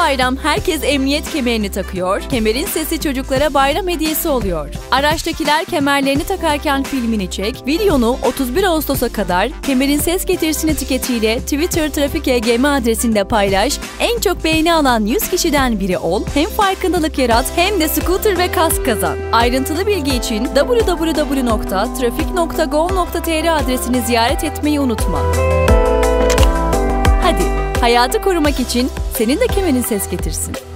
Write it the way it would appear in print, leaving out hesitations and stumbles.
bayram herkes emniyet kemerini takıyor, kemerin sesi çocuklara bayram hediyesi oluyor. Araçtakiler kemerlerini takarken filmini çek, videonu 31 Ağustos'a kadar Kemerin Ses Getirsin etiketiyle Twitter Trafik EGM adresinde paylaş, en çok beğeni alan 100 kişiden biri ol, hem farkındalık yarat hem de scooter ve kask kazan. Ayrıntılı bilgi için www.trafik.gov.tr adresini ziyaret etmeyi unutma. Hadi, hayatı korumak için senin de kemerin ses getirsin.